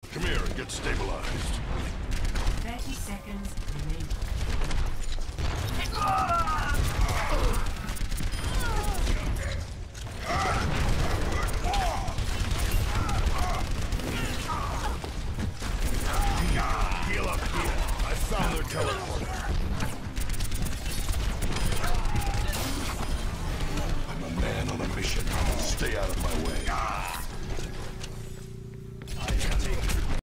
Come here and get stabilized. 30 seconds remaining. Heal up here. I found their teleporter.